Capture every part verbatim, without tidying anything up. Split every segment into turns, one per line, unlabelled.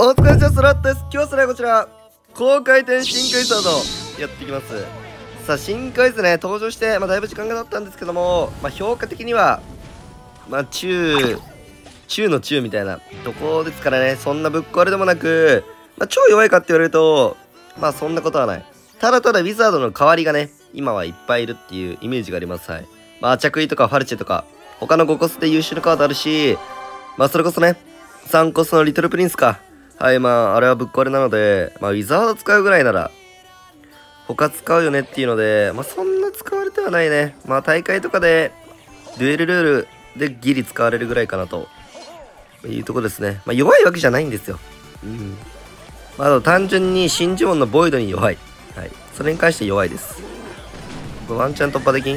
お疲れ様スラットです。今日はそれはこちら、高回転新クイズなどやっていきます。さあ、新クイズね、登場して、まあ、だいぶ時間が経ったんですけども、まあ、評価的には、まあ、中、中の中みたいなとこですからね、そんなぶっ壊れでもなく、まあ、超弱いかって言われると、まあ、そんなことはない。ただただ、ウィザードの代わりがね、今はいっぱいいるっていうイメージがあります。はい。まあ、アチャクイとかファルチェとか、他のごコスで優秀なカードあるし、まあ、それこそね、さんコスのリトルプリンスか。はい、まあ、あれはぶっ壊れなので、まあ、ウィザード使うぐらいなら、他使うよねっていうので、まあ、そんな使われてはないね。まあ、大会とかで、デュエルルールでギリ使われるぐらいかなというとこですね。まあ、弱いわけじゃないんですよ。うん。まあ、あと単純に真珠門のボイドに弱い。はい。それに関して弱いです。これワンチャン突破できん？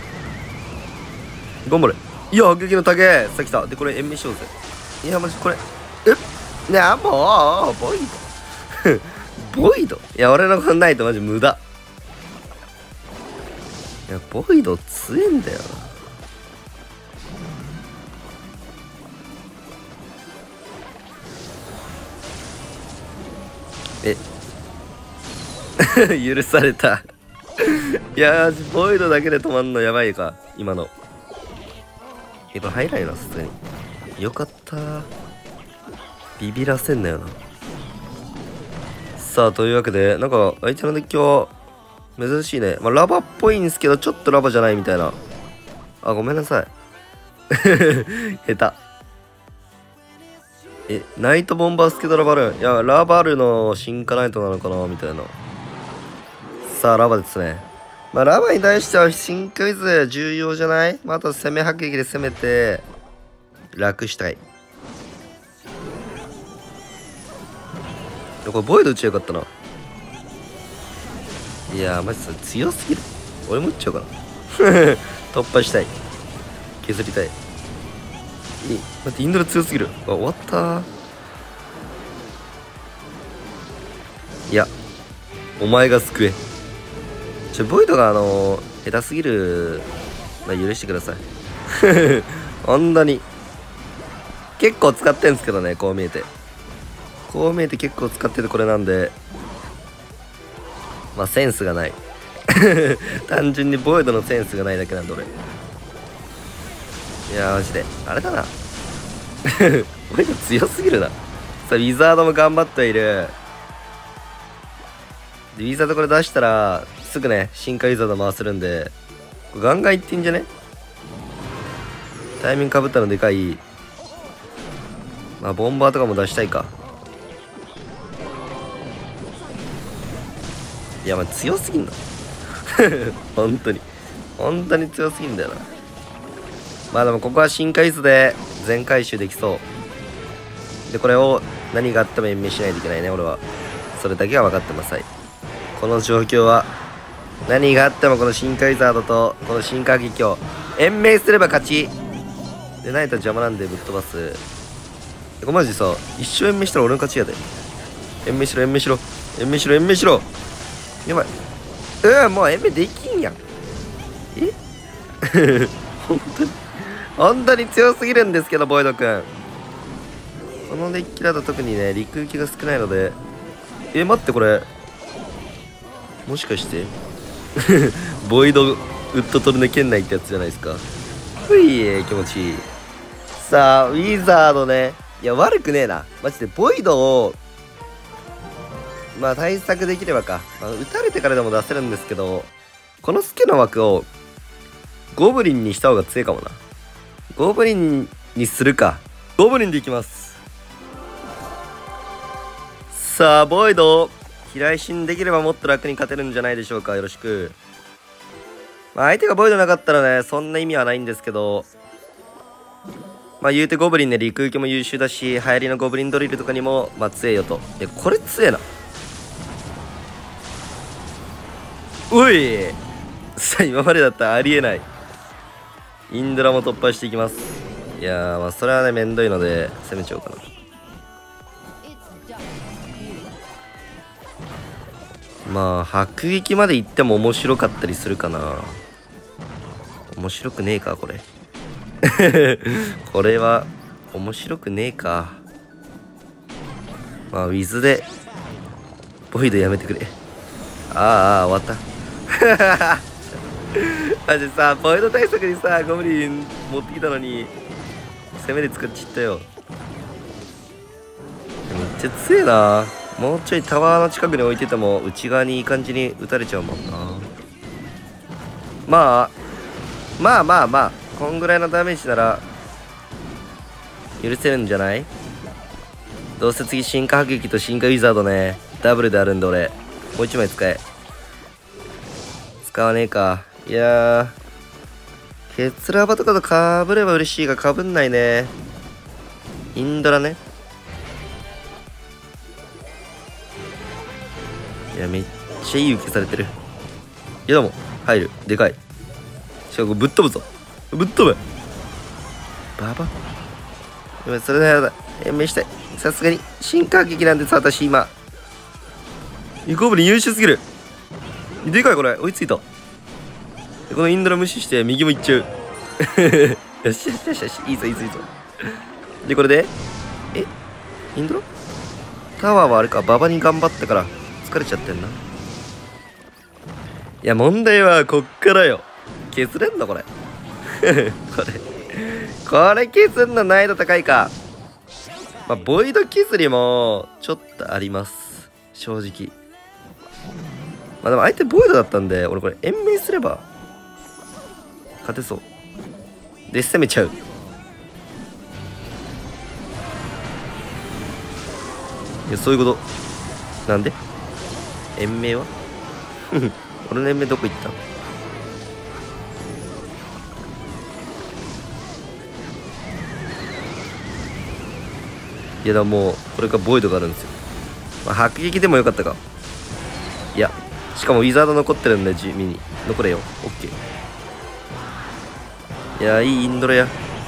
頑張れ。いや、撃の竹さあ来た。で、これ延命しようぜ。いや、マジこれ、えねあ、もう、ボイド。ボイドいや、俺のこんないとマジ無駄。いや、ボイド強えんだよな。え許された。いやー、ボイドだけで止まんのやばいか、今の。やっぱ入らないな、さすがに。よかったー。ビビらせんなよな。さあ、というわけで、なんか、相手のデッキは、珍しいね。まあ、ラバっぽいんですけど、ちょっとラバじゃないみたいな。あ、ごめんなさい。下手。え、ナイトボンバースケドラバルーン。いや、ラバルの進化ナイトなのかなみたいな。さあ、ラバですね。まあ、ラバに対しては新クイズ重要じゃない？まあ、あと攻め迫撃で攻めて、楽したい。これボイド打ちゃよかったな。いやーマジさ強すぎる。俺も打っちゃおうかな。突破したい。削りたい。いい。待ってインドラ強すぎる。あ、終わったー。いやお前が救え。ちょボイドがあのー、下手すぎる。まあ、許してください。本当に結構使ってんすけどね。こう見えてこう見えて結構使っててこれなんで、まあセンスがない。単純にボイドのセンスがないだけなんで俺。いやーマジであれだな。ボイド強すぎるな。さあウィザードも頑張ってはいる。でウィザードこれ出したらすぐね進化ウィザード回せるんで、ガンガンいってんじゃね。タイミングかぶったのでかい。まあボンバーとかも出したいか。いやまあ強すぎんの。本当に本当に強すぎんだよな。まあでもここは新回数で全回収できそうで、これを何があっても延命しないといけないね。俺はそれだけは分かってます。はい、この状況は何があってもこの新カイザードとこの進化劇を延命すれば勝ちでないと邪魔なんでぶっ飛ばす。これマジさ一生延命したら俺の勝ちやで。延命しろ延命しろ延命しろ延命しろ。やばい。うん、もう延命できんやん。え本当に本当に強すぎるんですけどボイドくん。このデッキだと特にね陸行きが少ないので。え待ってこれもしかしてボイドウッドトルネ圏内ってやつじゃないですか。ふい気持ちいい。さあウィザードね。いや悪くねえなマジで。ボイドをまあ対策できればか、まあ、撃たれてからでも出せるんですけど、このスケの枠をゴブリンにした方が強いかもな。ゴブリンにするか。ゴブリンでいきます。さあボイド飛来心できればもっと楽に勝てるんじゃないでしょうか。よろしく。まあ相手がボイドなかったらねそんな意味はないんですけど、まあ言うてゴブリンね陸行きも優秀だし、流行りのゴブリンドリルとかにもまあ強えよと。いやこれ強えな。おいさあ今までだったらありえない。インドラも突破していきます。いやーまあそれはねめんどいので攻めちゃおうかな。まあ迫撃まで行っても面白かったりするかな。面白くねえかこれ。これは面白くねえか。 まあウィズでボイドやめてくれ。ああ終わったマジさ、ボイド対策にさゴブリン持ってきたのに攻めで使っちゃったよ。めっちゃ強えな。もうちょいタワーの近くに置いてても内側にいい感じに打たれちゃうもんな。まあまあまあまあこんぐらいのダメージなら許せるんじゃない。どうせ次進化迫撃と進化ウィザードねダブルであるんで、俺もう一枚使え。使わねえか。いやーケツラバとかとかぶれば嬉しいがかぶんないね。インドラね。いやめっちゃいい受けされてる。いやでも入る。でかい。しかもぶっ飛ぶぞ。ぶっ飛ぶ。ババでもそれならだ延命したい。さすがに進化劇なんです私今。ゴブリン優秀すぎる。でかいこれ。追いついた。このインドラ無視して右も行っちゃうよしよしよしよし、いいぞいいぞいいぞ。でこれでえインドラタワーはあれか、馬場に頑張ったから疲れちゃってんな。いや問題はこっからよ。削れんのこれこれこれ削んの難易度高いか。まあボイド削りもちょっとあります正直。まあでも相手ボイドだったんで俺これ延命すれば勝てそうで攻めちゃう。いやそういうことなんで延命は俺の延命どこ行った。いやだもうこれからボイドがあるんですよ。まあ、迫撃でもよかったか。いやしかもウィザード残ってるんで地味に残れよ。オッケー。いやいいインドラや。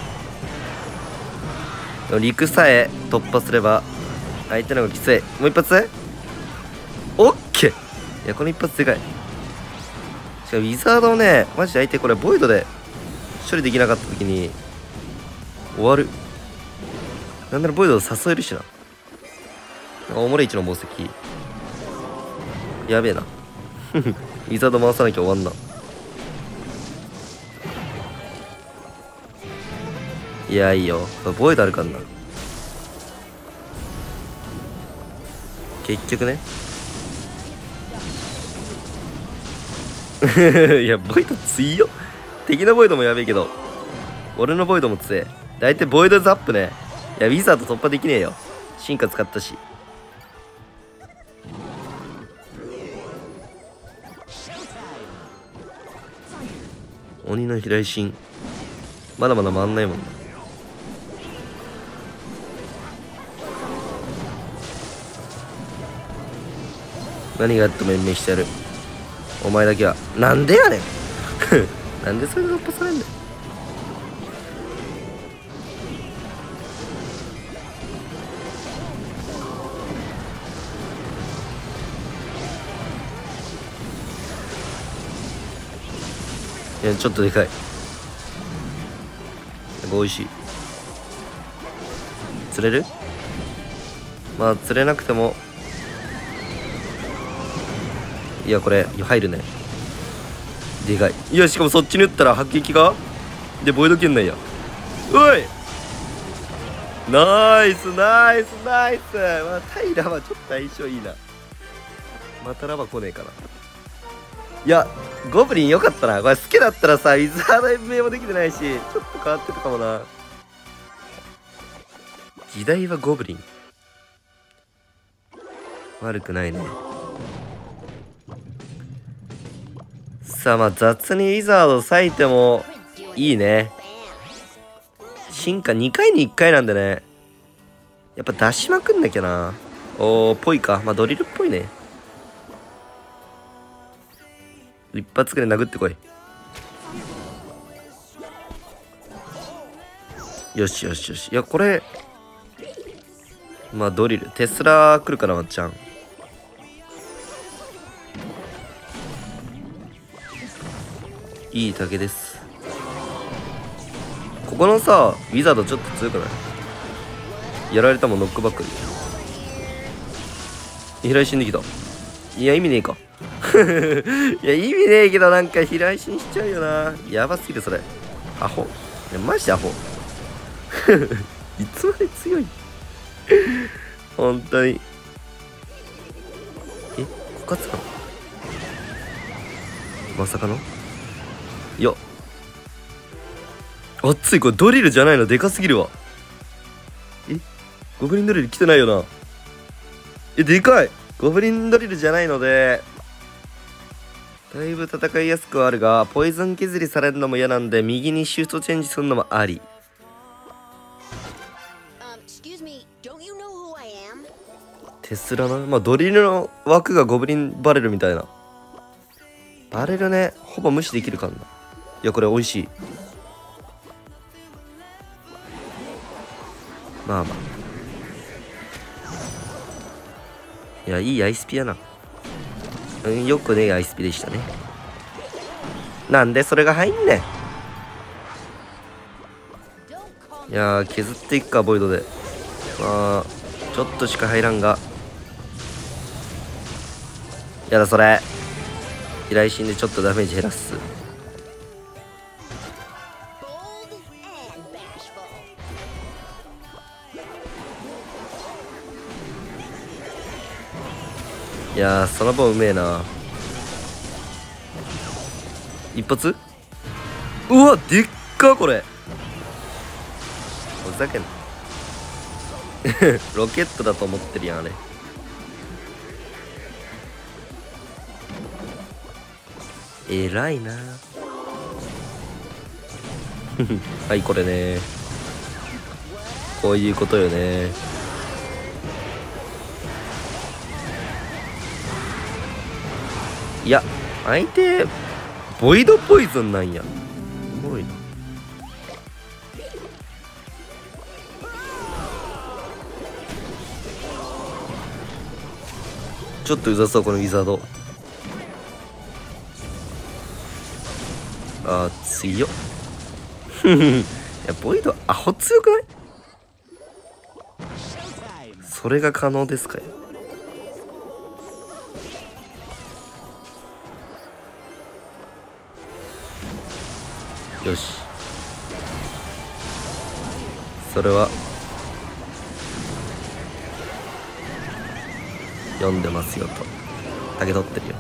陸さえ突破すれば相手の方がきつい。もう一発オッケー。いやこの一発でかい。しかもウィザードをねマジで相手これボイドで処理できなかった時に終わる。なんならボイドを誘えるしな。おもれいちの宝石やべえなウィザード回さなきゃ終わんな。いやいいよボイドあるからな結局ねいやボイド強いよ。敵のボイドもやべえけど俺のボイドも強え。大体ボイドザップね。いやウィザード突破できねえよ。進化使ったし。鬼の飛来神まだまだ回んないもんな。何があっても延命してやる。お前だけはなんでやねんなんでそれで突破されんだよ。いやちょっとでかい。美味しい。釣れる？まあ釣れなくてもいやこれ入るね。でかい。いやしかもそっちに打ったら迫撃がでボイド圏内や。おいナイスナイスナイス。まあタイラはちょっと相性いいな。またラバ来ねえかな。いやゴブリンよかったな。これ好きだったらさウィザード延命もできてないしちょっと変わってたかもな。時代はゴブリン悪くないね。さあまあ雑にウィザード割いてもいいね。進化にかいにいっかいなんでねやっぱ出しまくんなきゃな。おーぽいか。まあドリルっぽいね。一発ぐらい殴ってこい。よしよしよし。いやこれまあドリルテスラ来るかな。まっちゃんいい竹です。ここのさウィザードちょっと強くない？やられたもんノックバック。 平石んできた。いや意味ねえかいや意味ねえけどなんか平石にしちゃうよな。やばすぎるそれ。アホ。いやマジでアホいつまで強い本当に。え枯渇かなまさかの。いや熱い。これドリルじゃないの。でかすぎるわ。えゴブリンドリル来てないよな。えでかい。ゴブリンドリルじゃないのでだいぶ戦いやすくはあるが、ポイズン削りされるのも嫌なんで右にシフトチェンジするのもあり。テスラな。まあドリルの枠がゴブリンバレルみたいな。バレルねほぼ無視できるからな。いやこれ美味しい。まあまあいやいいアイスピやな。うんよくねアイスピでしたね。なんでそれが入んねん。いやー削っていくかボイドで。まあちょっとしか入らんが。やだそれ。平石でちょっとダメージ減らす。いやーその分うめえな。一発。うわでっかこれ。ふざけんなロケットだと思ってるやんあれ。えらいなはいこれねこういうことよね。いや相手ボイドポイズンなんや。おもろいな。ちょっとうざそうこのウィザード。あー強っいやボイドアホ強くない？それが可能ですかよ。よしそれは読んでますよと竹取ってるよ。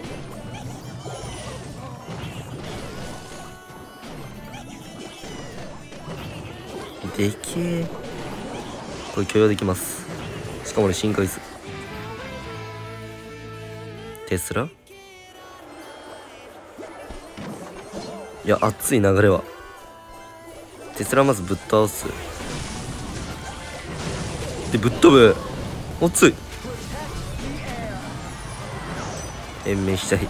でけえ。これ許容できます。しかも俺深海図テスラ。いや熱い流れはテスラまずぶっ倒す。でぶっ飛ぶ。熱い。延命したい。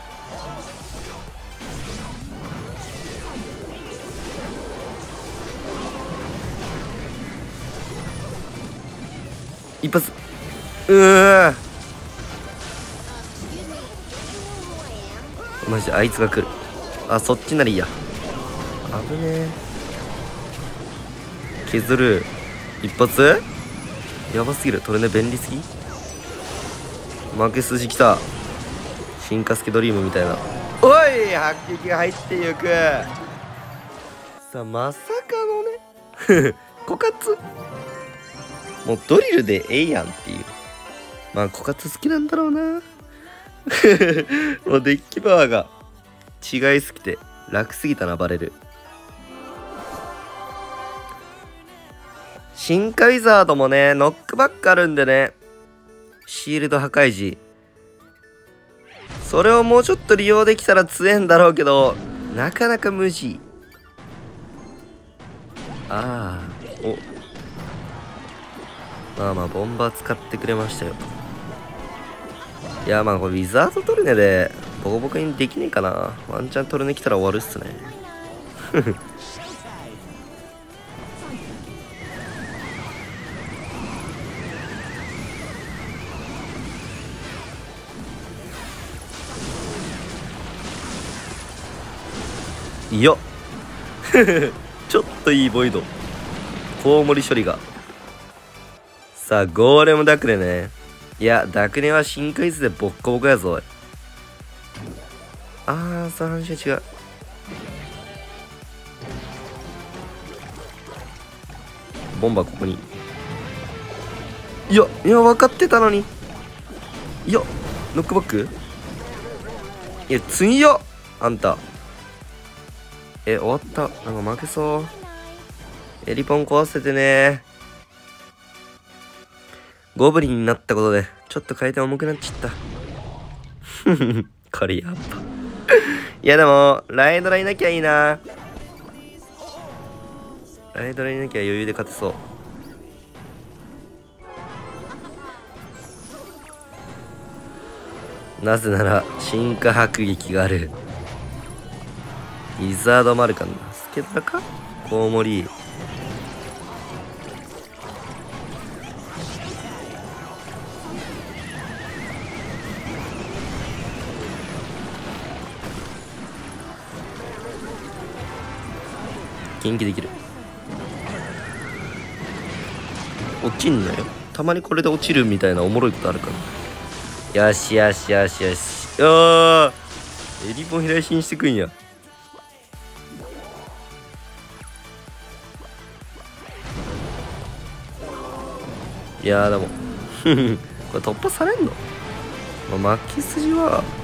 一発。うわマジであいつが来る。あそっちならいいや。危ねえ。削る。一発やばすぎる。トルネ便利すぎ。負け筋きた。進化スケドリームみたいな。おい迫撃が入ってゆく。さあまさかのね枯渇。もうドリルでええやんっていう。まあ枯渇好きなんだろうなもうデッキパワーが違いすぎて楽すぎたなバレる。深海ザードもねノックバックあるんでね。シールド破壊時それをもうちょっと利用できたら強えんだろうけどなかなか無事。ああおまあまあボンバー使ってくれましたよ。いやまあこれウィザードトルネでボコボコにできねえかな。ワンチャントルネ来たら終わるっすねいやちょっといいボイドコウモリ処理が。さあゴーレムダクレね。 いや、ダクネは深海図でボッコボコやぞ、おい。あー、その話は違う。ボンバーここに。いや、いや、分かってたのに。いや、ノックバック。いや、次よ、あんた。え、終わった。なんか負けそう。エリポン壊せてね。ゴブリンになったことで、ちょっと回転重くなっちゃった。これやっぱ。いやでも、ライドラいなきゃいいな。ライドラいなきゃ余裕で勝てそう。なぜなら、進化迫撃がある。イザードマルカンだ。スケトラかコウモリ。元気できる。落ちんなよ。たまにこれで落ちるみたいなおもろいことあるから。よしよしよしよし。よーエリポン平進してくんや。いやーでもこれ突破されんの、まあ、負け筋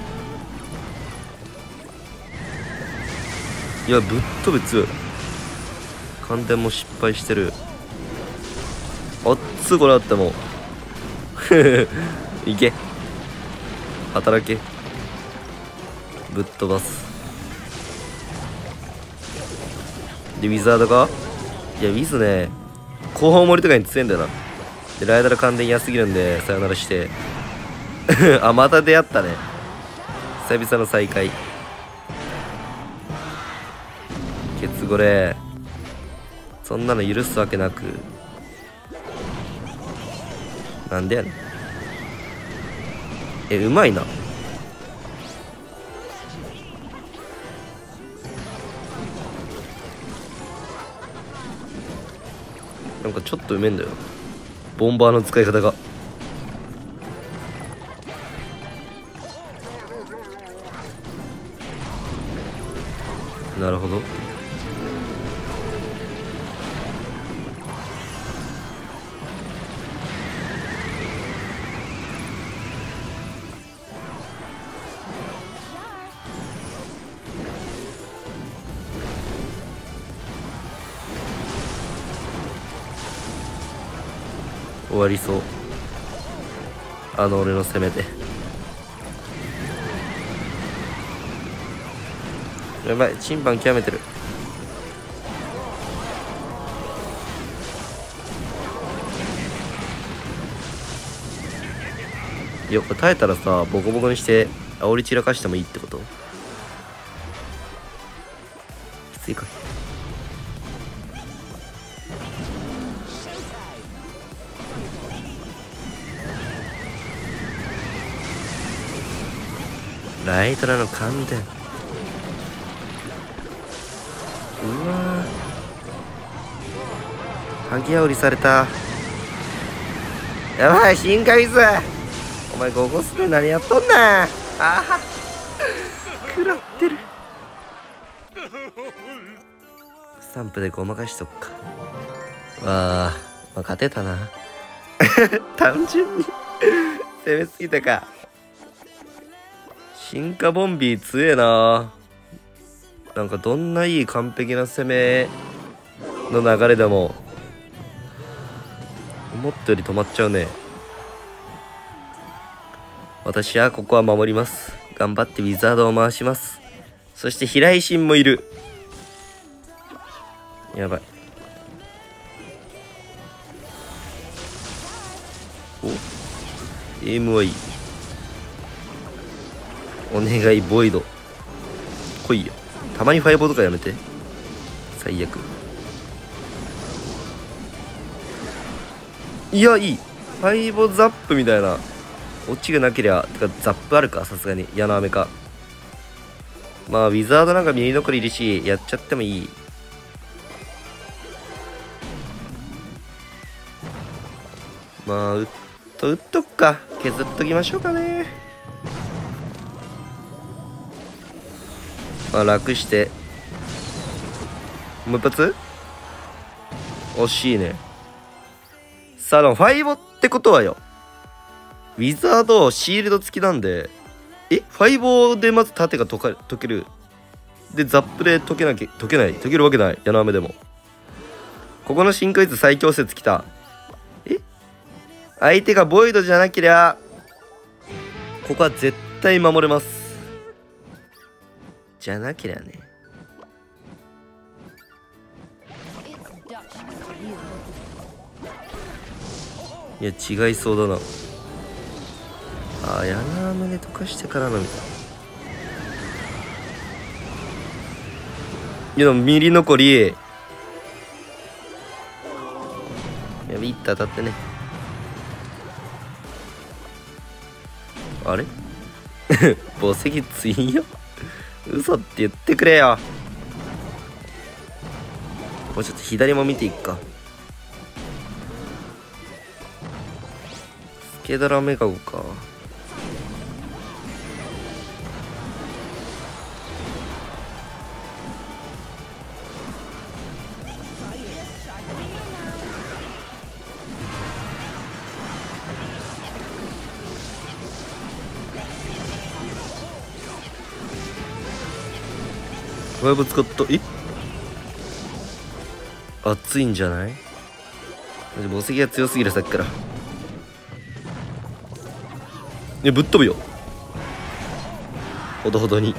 はいやぶっ飛べ強い。感電も失敗してる。あっつこれあってもいけ働けぶっ飛ばす。でウィザードか。いやウィズね後方森とかに強いんだよな。でライダー感電安すぎるんでさよならしてあまた出会ったね。久々の再会。ケツゴレそんなの許すわけなく。なんでやねん。えうまいな。なんかちょっとうめえんだよボンバーの使い方が。なるほど。終わりそう。あの俺の攻めで。やばいチンパン極めてる。いやこれ耐えたらさボコボコにして煽り散らかしてもいいってこと。きついか。ライトラの感電。うわー萩煽りされた。やばい深海水お前ゴゴスで何やっとんねん。ああ食らってる。スタンプでごまかしとくか。わあ、まあ、勝てたな単純に攻めすぎたか。進化ボンビー強えな。なんかどんないい完璧な攻めの流れでも思ったより止まっちゃうね。私はここは守ります。頑張ってウィザードを回します。そして平井心もいる。やばい。おエイムはいい。お願いボイド来いよ。たまにファイボとかやめて最悪。いやいいファイボザップみたいなオチがなけりゃ。てかザップあるかさすがに。矢の雨か。まあウィザードなんか耳残りいるしやっちゃってもいい。まあ打っと打っとくか。削っときましょうかね。まあ楽してもう一発惜しいね。さあでもファイボってことはよ、ウィザードシールド付きなんで、えファイボでまず盾が解か解ける。でザップで解けなきゃ解けない解けるわけない。矢の雨でもここの進化率最強説きた。え相手がボイドじゃなけりゃここは絶対守れます。じゃなけりゃね。いや違いそうだな。あー、矢の雨で溶かしてからのみたいな。いやでもミリ残り。いやビッと当たってね。あれ墓石ついよ嘘って言ってくれよ。もうちょっと左も見ていくか。スケドラメガゴか。ワイブ使った。え熱いんじゃない？墓石が強すぎるさっきから。いやぶっ飛ぶよほどほどに。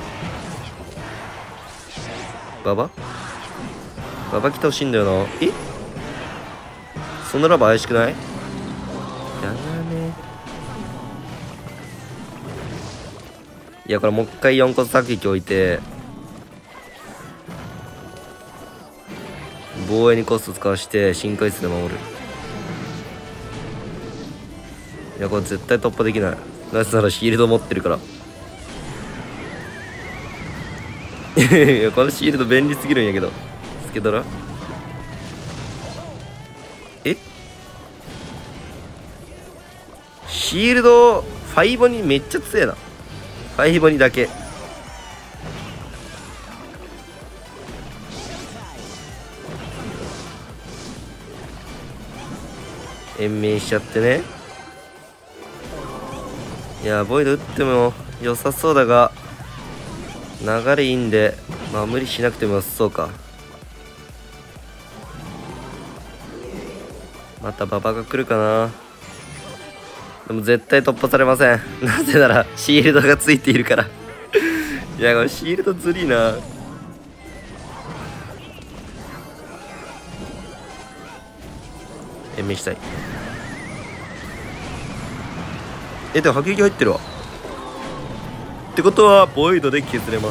ババババ来てほしいんだよな。えそんなラバ怪しくない？やだね。いやこれもう一回よん個殺撃置いて防衛にコスト使わして深海室で守る。いやこれ絶対突破できない。なぜならシールド持ってるからいやこのシールド便利すぎるんやけど。スケドラえシールドファイボにめっちゃ強えな。ファイボにだけ延命しちゃってね。いやボイド打っても良さそうだが流れいいんでまあ無理しなくても良さそうか。また馬場が来るかな。でも絶対突破されません。なぜならシールドがついているからいやこれシールドずりーな。延命したい。えでも迫撃入ってるわってことはボイドで削れます。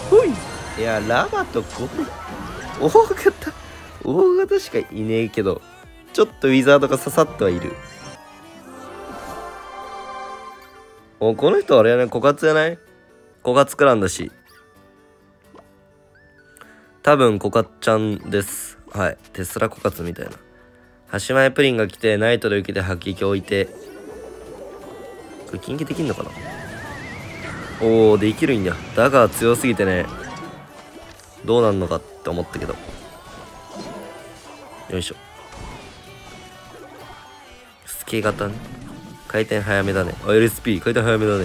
ほい。いやラバとゴブ大型大型しかいねえけどちょっとウィザードが刺さってはいる。おこの人あれやね、枯渇やない？枯渇クランだし多分枯渇ちゃんです。はい、テスラ枯渇みたいな。端前プリンが来てナイトで受けて迫撃置いてこれ近畿できんのかな。おおできるんや。だが強すぎてねどうなんのかって思ったけど。よいしょ。スケ型ね。回転早めだね。あ エルエスピー 回転早めだね。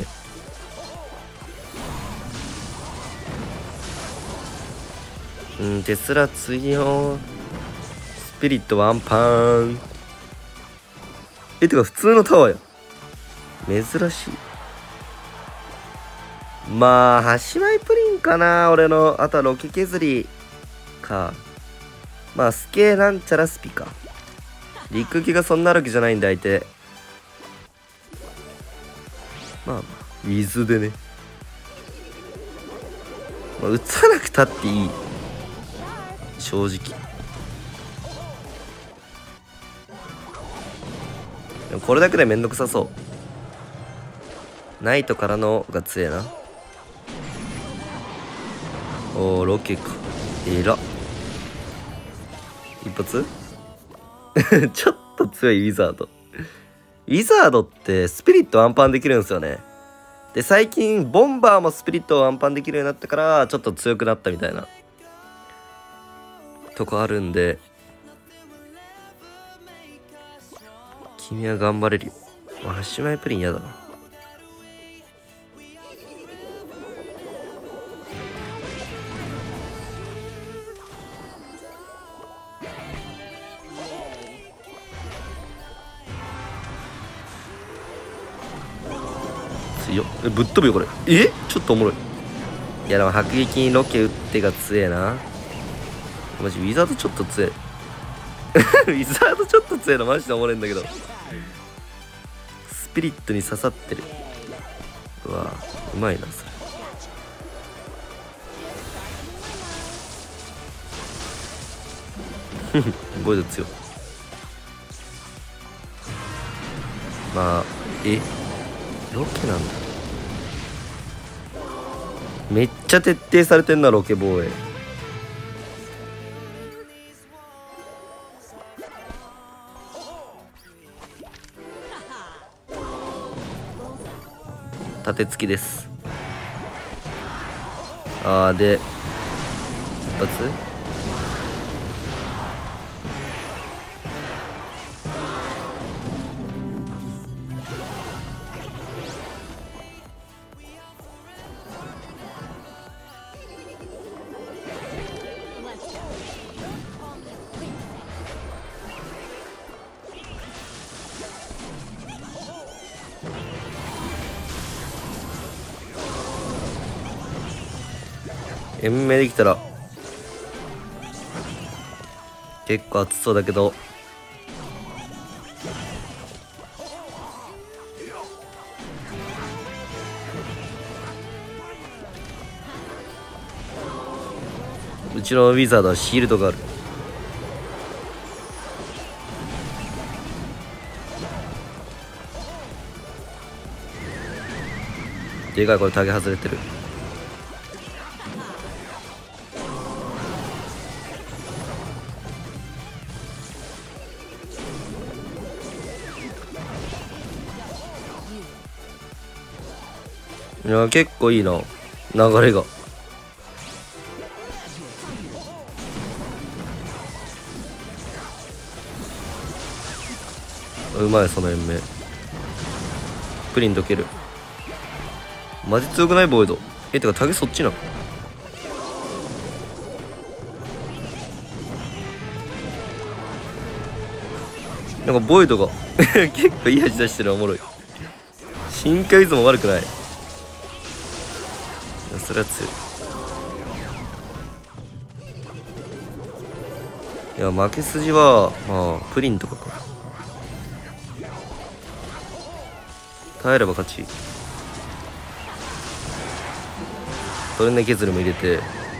うんテスラ強。スピリットワンパーン。えてか普通のタワーや。珍しい。まあ端前プリンかな俺の。あとはロケ削りか。まあスケなんちゃらスピか。陸気がそんなあるわけじゃないんで相手。まあまあウィズでね、まあ、打たなくたっていい正直。でもこれだけでめんどくさそう。ナイトからのが強えな。おーロケか。えら一発ちょっと強いウィザードウィザードってスピリットワンパンできるんですよね。で最近ボンバーもスピリットをワンパンできるようになったからちょっと強くなったみたいなとこあるんで、君は頑張れるよ。ハッシュマイプリン嫌だな。強っ。えぶっ飛ぶよこれ。えちょっとおもろい。いやでも迫撃にロケ打ってが強えな。マジウィザードちょっと強え。ウィザードちょっと強えのマジでおもろいんだけど、スピリットに刺さってる。うわうまいなそれ。ボイド強い。まあえロケなんだ。めっちゃ徹底されてんなロケ防衛。盾付きです。あーで一発延命できたら結構熱そうだけど、うちのウィザードはシールドがある。でかいこれタゲ外れてる。いや結構いいな流れが。うまいその延命。プリン溶ける。マジ強くないボイド。えてかタゲそっちなの。なんかボイドが結構いい味出してる。おもろい。深海図も悪くない。それは強い。いや負け筋はまあプリンとかか。耐えれば勝ち。トレンネ削りも入れて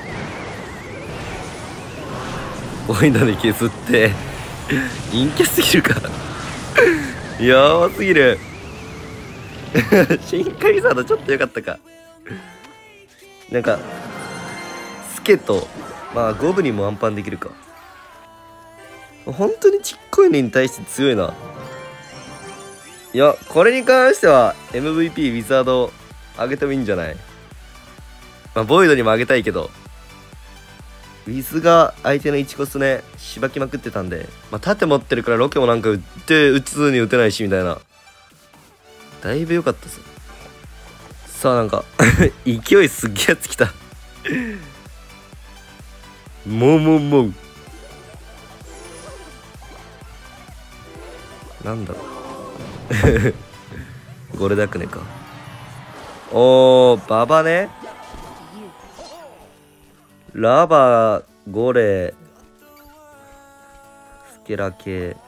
ボイドで削って陰キャすぎるかやばすぎる深海ザードちょっとよかったか。なんかスケとまあゴブリンもワンパンできるか。本当にちっこいのに対して強いな。いやこれに関しては エムブイピー ウィザード上げてもいいんじゃない。まあボイドにも上げたいけど、ウィズが相手のいちコスねしばきまくってたんで、まあ盾持ってるからロケもなんか打って打つに打てないしみたいな、だいぶ良かったっす。さあなんか勢いすっげえやつきたもうもうもうなんだろうゴレダクネか。おーババね。ラバゴレスケラ系、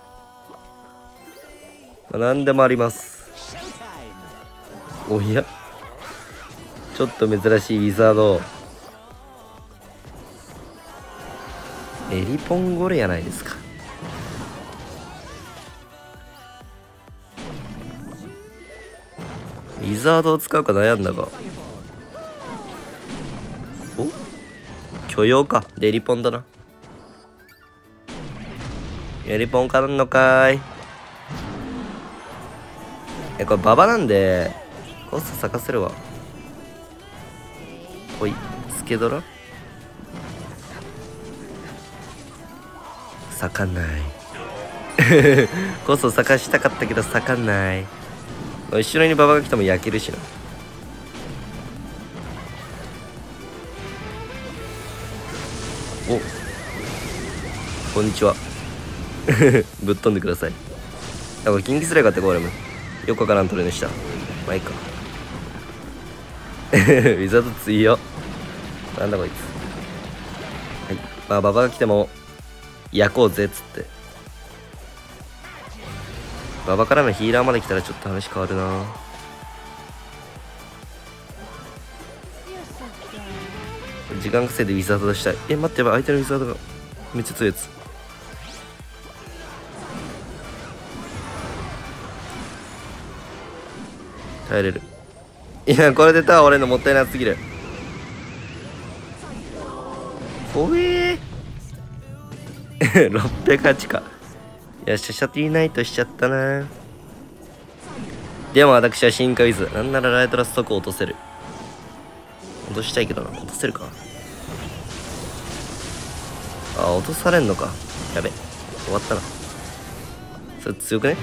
まあ、何でもあります。おやちょっと珍しいウィザード。エリポンゴレやないですか。ウィザードを使うか悩んだが、お許容か。でエリポンだな。エリポンからんのかーい。 え、これババなんでコスト咲かせるわ。ほい、スケドラ咲かないコスト咲かしたかったけど咲かない。後ろにババが来ても焼けるしな。お、こんにちはぶっ飛んでください。あ、これキングスレイかってゴーレムよくわからんトレーニングした。まあいいかウィザード強っ。なんだこいつ。はい、まあババが来ても焼こうぜっつって。ババからのヒーラーまで来たらちょっと話変わるな。時間稼いでウィザード出したい。え、待って、やばい、相手のウィザードがめっちゃ強いやつ。耐えれる。いや、これでタワー俺のもったいなすぎる。怖えーろっぴゃくはちか。いや、シャシャティーナイトしちゃったな。でも私は進化ウィズ。なんならライトラス速落とせる。落としたいけどな。落とせるか。あ、落とされんのか。やべ。終わったな。それ強くね。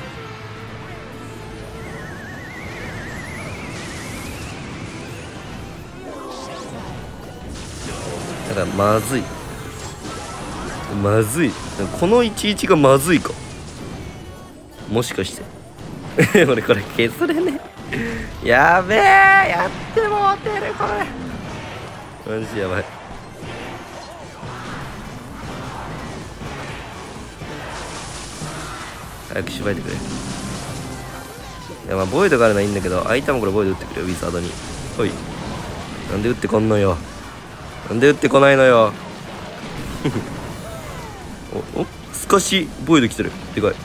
だからまずい。まずい。このいちいちがまずいか。もしかして。俺これ削れねえ。やべえ。やってもうてるこれ。マジやばい。早く縛いてくれ。いや、まあボイドがあるのはいいんだけど、相手もこれボイド打ってくれよ、ウィザードに。ほい。なんで打ってこんのよ。なんで打ってこないのよ。おお、すかしボイド来てる。でかい。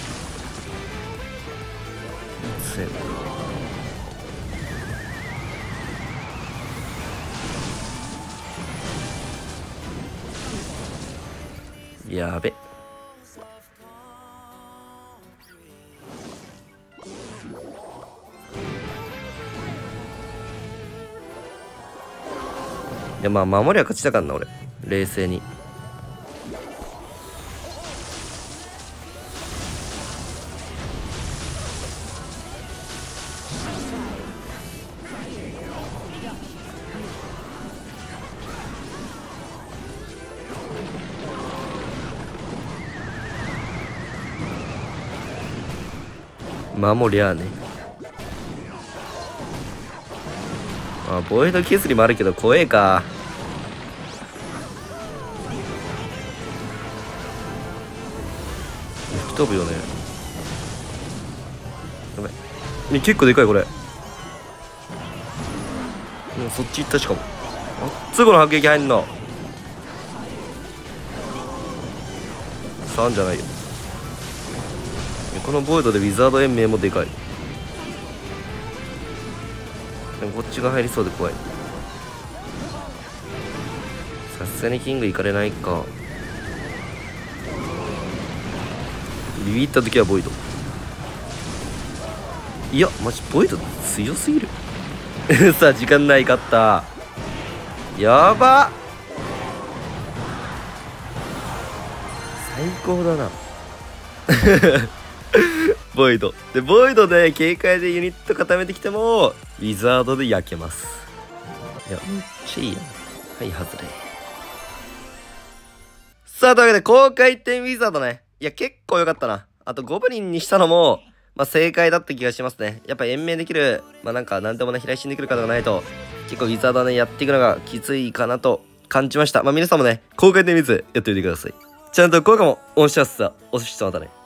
やべ。いや、まあ守りは勝ちたかんな俺。冷静に。守りゃあね。あ、ボイド削りもあるけど怖えか。吹き飛ぶよね。やばい。ね、結構でかいこれ。もうそっち行った。しかもあっつこの迫撃入んのさんじゃないよ。このボイドでウィザード延命もでかい。でもこっちが入りそうで怖い。さすがにキング行かれないか。ビビった時はボイド。いやマジボイド強すぎるさあ時間ないかった。やば最高だなボイドでボイドで警戒でユニット固めてきてもウィザードで焼けます。いやめっちゃいいやん。はい外れ。さあというわけで高回転ウィザードね。いや結構良かったな。あとゴブリンにしたのもまあ正解だった気がしますね。やっぱ延命できるまあなんか何でもね飛来心できる方がないと結構ウィザードねやっていくのがきついかなと感じました。まあ皆さんもね高回転ウィズやってみてください。ちゃんと効果も押しますさ。お寿司とまたね。